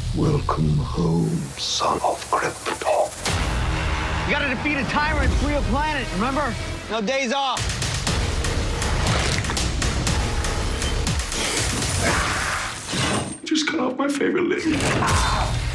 Welcome home, son of Krypton. You gotta defeat a tyrant, free a planet, remember? No days off. Just cut off my favorite limb.